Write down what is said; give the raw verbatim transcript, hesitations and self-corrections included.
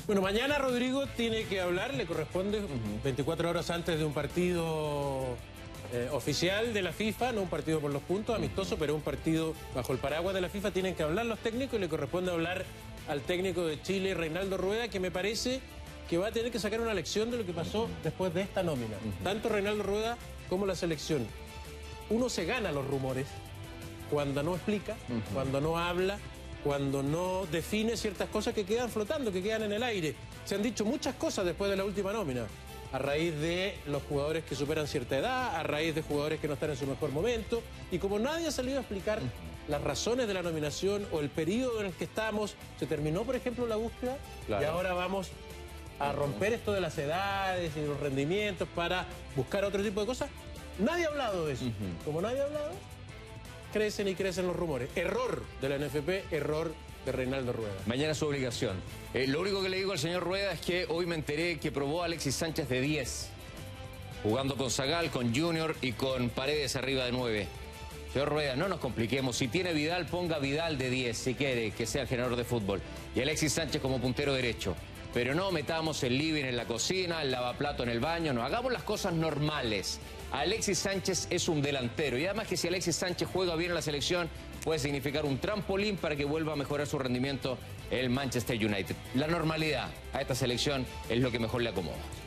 Bueno, mañana Rodrigo tiene que hablar, le corresponde uh-huh. veinticuatro horas antes de un partido eh, oficial de la FIFA, no un partido por los puntos, amistoso, uh-huh. pero un partido bajo el paraguas de la FIFA. Tienen que hablar los técnicos y le corresponde hablar al técnico de Chile, Reinaldo Rueda, que me parece que va a tener que sacar una lección de lo que pasó uh-huh. después de esta nómina. Uh-huh. Tanto Reinaldo Rueda como la selección. Uno se gana los rumores cuando no explica, uh-huh. cuando no habla, cuando no define ciertas cosas que quedan flotando, que quedan en el aire. Se han dicho muchas cosas después de la última nómina, a raíz de los jugadores que superan cierta edad, a raíz de jugadores que no están en su mejor momento, y como nadie ha salido a explicar las razones de la nominación o el periodo en el que estamos, se terminó, por ejemplo, la búsqueda, claro. y ahora vamos a romper esto de las edades y los rendimientos para buscar otro tipo de cosas. Nadie ha hablado de eso. Uh-huh. Como nadie ha hablado, crecen y crecen los rumores. Error de la N F P, error de Reinaldo Rueda. Mañana su obligación. Eh, lo único que le digo al señor Rueda es que hoy me enteré que probó a Alexis Sánchez de diez, jugando con Zagal, con Junior y con Paredes arriba de nueve. Señor Rueda, no nos compliquemos. Si tiene Vidal, ponga Vidal de diez, si quiere que sea el generador de fútbol. Y Alexis Sánchez como puntero derecho. Pero no metamos el living en la cocina, el lavaplato en el baño, no, hagamos las cosas normales. Alexis Sánchez es un delantero y además que si Alexis Sánchez juega bien en la selección puede significar un trampolín para que vuelva a mejorar su rendimiento el Manchester United. La normalidad a esta selección es lo que mejor le acomoda.